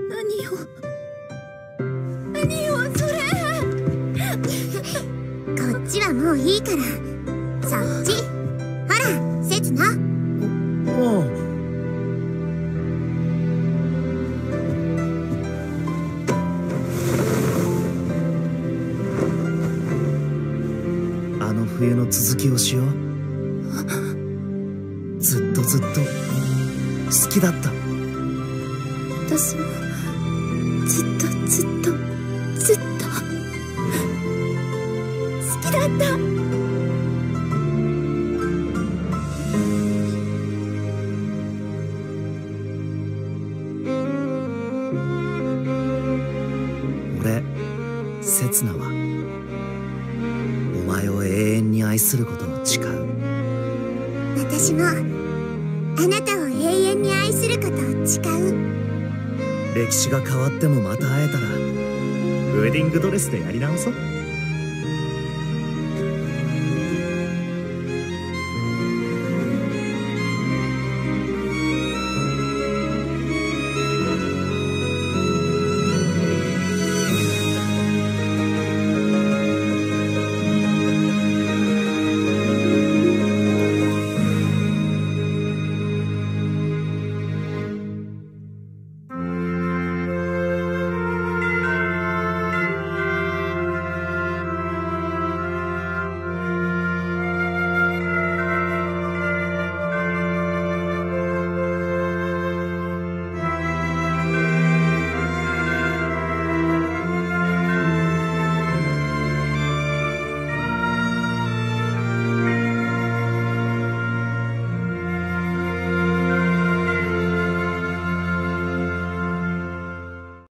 何よ何よそれ。 こっちはもういいから、そっち。ほらせつな。 おう。あの冬の続きをしよう。ずっとずっと好きだった。 私もずっとずっとずっと好きだった。 俺、せつなはお前を永遠に愛することを誓う。 私もあなたを永遠に愛することを誓う。 歴史が変わってもまた会えたらウェディングドレスでやり直そう。